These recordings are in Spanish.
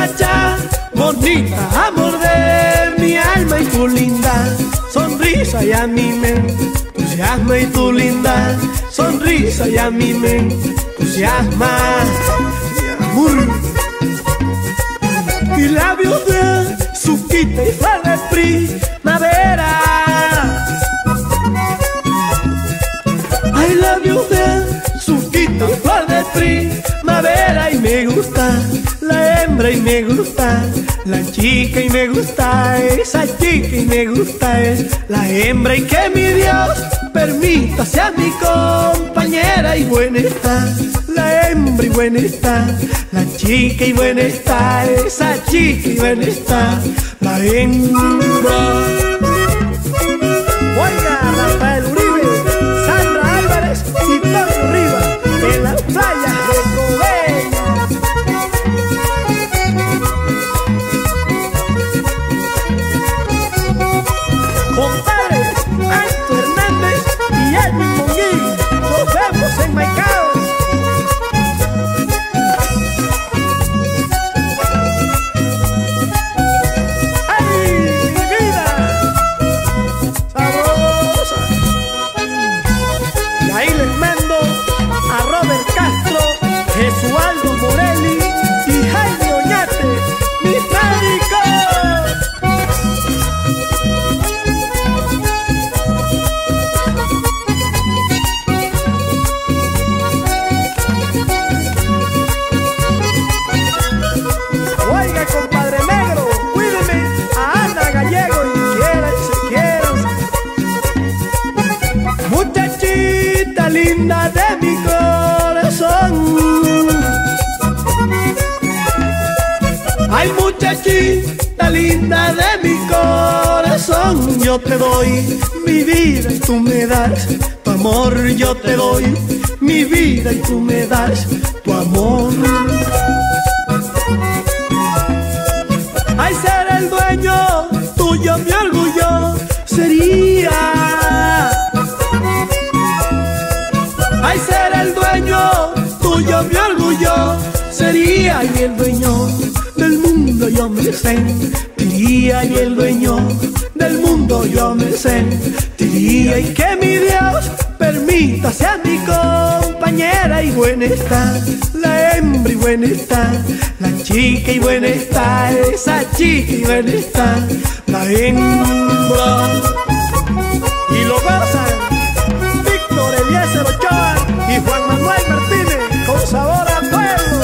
muchacha bonita, amor de mi alma, y tu linda sonrisa y a mí me entusiasma, y tu linda sonrisa y a mí me entusiasma, mi amor. Y labios de suquita y flor de primavera, ay, labios de suquita y flor de primavera. Y me gusta la hembra y me gusta la chica y me gusta esa chica y me gusta es la hembra, y que mi Dios permita sea mi compañera. Y buena está la hembra y buena está la chica y buena está esa chica y buena está la hembra. Oiga, Rafael Uribe, Sandra Álvarez y Toño Rivas en las playas de Coveñas. Compadres Anto Hernández y Edwin Monguín, nos vemos en Maicao. Jesualdo Morelli y Jaime Oñate, mis médicos. Oiga, compadre negro, cuídeme a Ana Gallego y quiéranse. Muchachita linda de mi corazón, ay, muchachita linda de mi corazón, yo te doy mi vida y tú me das tu amor. Yo te doy mi vida y tú me das tu amor. Ay, ser el dueño tuyo mi orgullo sería. Ay, ser el dueño tuyo mi orgullo sería, y el dueño del mundo yo me sentiría, y el dueño del mundo yo me sentiría. Y que mi Dios permita sea mi compañera, y buena está la hembra y buena está la chica y buena está esa chica y buena está la hembra. Y lo gozan Víctor Eliezer Ochoa y Juan Manuel Martínez con sabor a pueblo.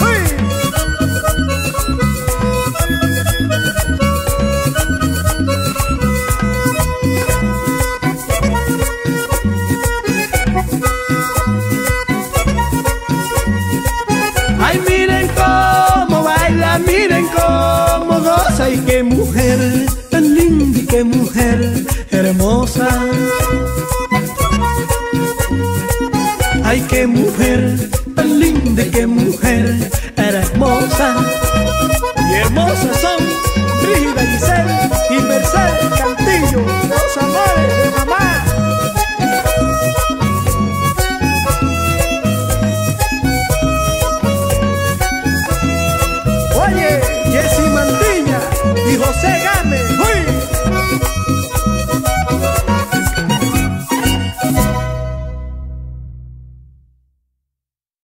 Ay, miren cómo baila, miren cómo goza, y qué mujer tan linda y qué mujer hermosa. Ay, qué mujer tan linda y qué mujer hermosa. Y hermosas son Brígida Giselle y Mercedes Cantillo.